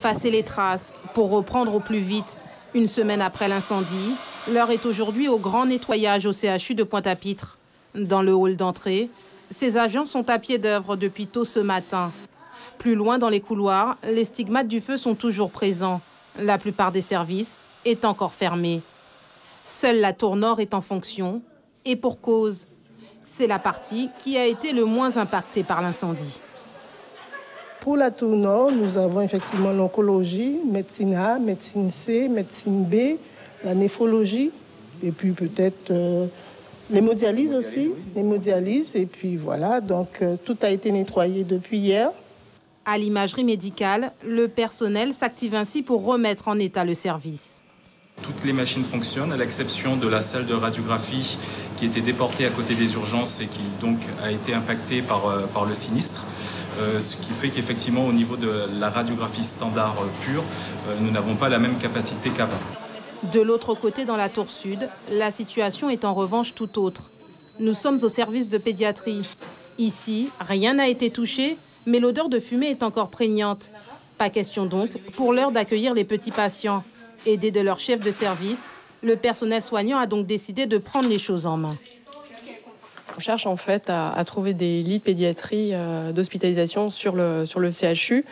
Effacer les traces pour reprendre au plus vite. Une semaine après l'incendie, l'heure est aujourd'hui au grand nettoyage au CHU de Pointe-à-Pitre. Dans le hall d'entrée, ces agents sont à pied d'œuvre depuis tôt ce matin. Plus loin dans les couloirs, les stigmates du feu sont toujours présents. La plupart des services est encore fermés. Seule la tour nord est en fonction, et pour cause. C'est la partie qui a été le moins impactée par l'incendie. Pour la tour nord, nous avons effectivement l'oncologie, médecine A, médecine C, médecine B, la néphrologie, et puis peut-être l'hémodialyse aussi, l'hémodialyse, et puis voilà, donc tout a été nettoyé depuis hier. À l'imagerie médicale, le personnel s'active ainsi pour remettre en état le service. Toutes les machines fonctionnent, à l'exception de la salle de radiographie qui était déportée à côté des urgences et qui donc a été impactée par le sinistre. Ce qui fait qu'effectivement, au niveau de la radiographie standard pure, nous n'avons pas la même capacité qu'avant. De l'autre côté, dans la tour sud, la situation est en revanche tout autre. Nous sommes au service de pédiatrie. Ici, rien n'a été touché, mais l'odeur de fumée est encore prégnante. Pas question donc, pour l'heure, d'accueillir les petits patients. Aidé de leur chef de service, le personnel soignant a donc décidé de prendre les choses en main. On cherche en fait à trouver des lits de pédiatrie d'hospitalisation sur le CHU.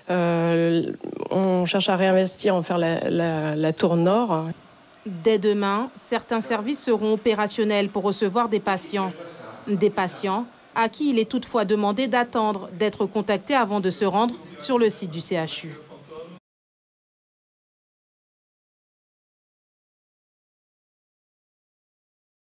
On cherche à réinvestir, en faire la tour nord. Dès demain, certains services seront opérationnels pour recevoir des patients. Des patients à qui il est toutefois demandé d'attendre d'être contactés avant de se rendre sur le site du CHU.